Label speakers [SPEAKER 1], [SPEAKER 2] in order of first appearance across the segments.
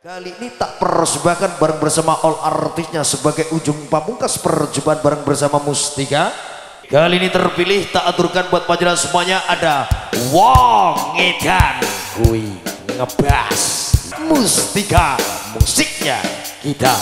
[SPEAKER 1] Kali ini tak persembahkan bareng bersama all artisnya sebagai ujung pamungkas perjumpaan bareng bersama Mustika. Kali ini terpilih tak aturkan buat pelajaran semuanya ada Wong Edan kui ngebas Mustika, musiknya kita.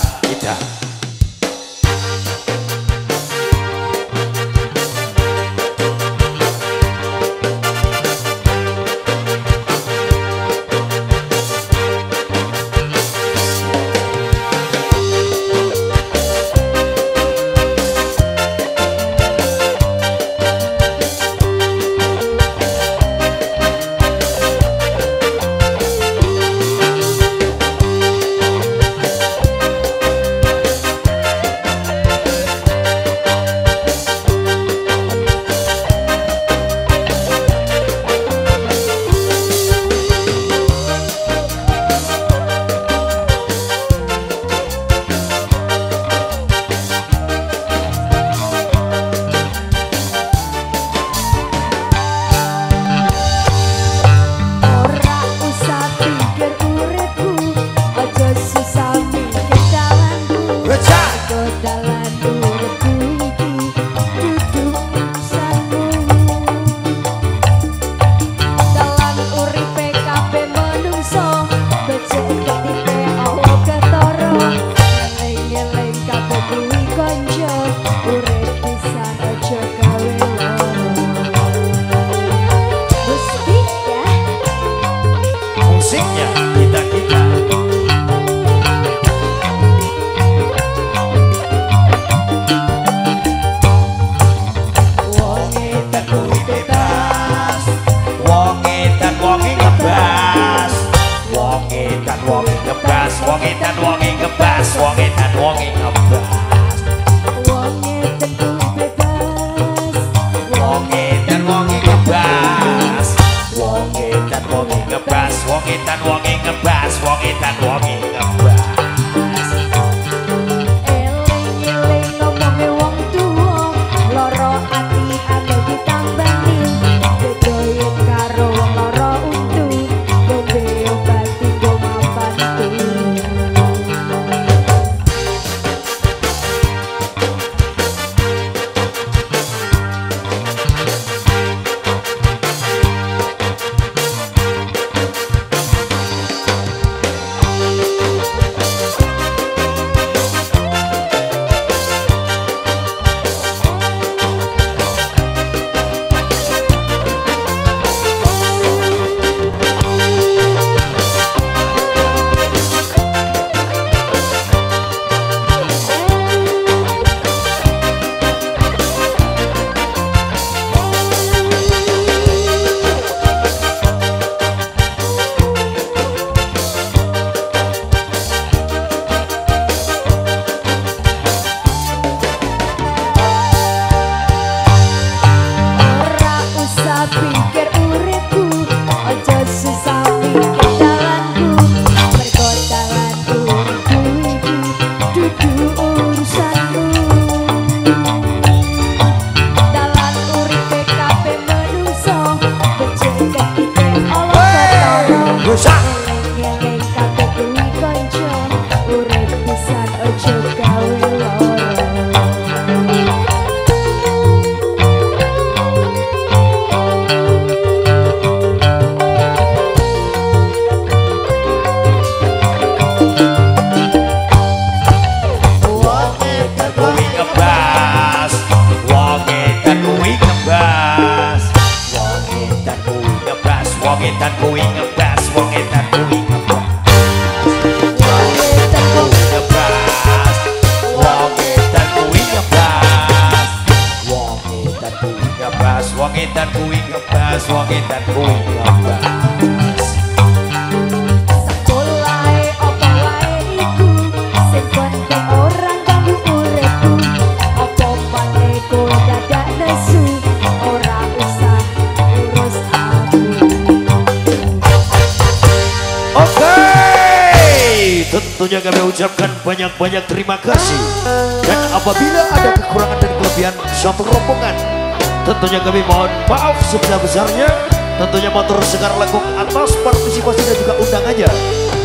[SPEAKER 1] Tentunya kami ucapkan banyak-banyak terima kasih. Dan apabila ada kekurangan dan kelebihan suatu rombongan, tentunya kami mohon maaf sebesar-besarnya. Tentunya motor Sekar Lekuk atas partisipasi dan juga undangannya.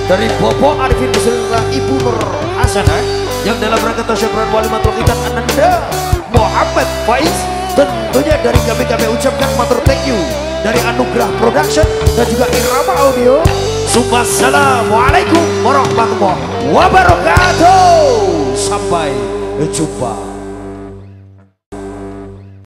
[SPEAKER 1] dari Bobo Arifin beserta Ibu Nur Hasanah yang dalam rangka tasyakuran walimatul khitan Ananda Muhammad Faiz. Tentunya dari kami ucapkan matur thank you dari Anugerah Production dan juga Irama Audio. Wassalamualaikum warahmatullahi wabarakatuh. Sampai jumpa.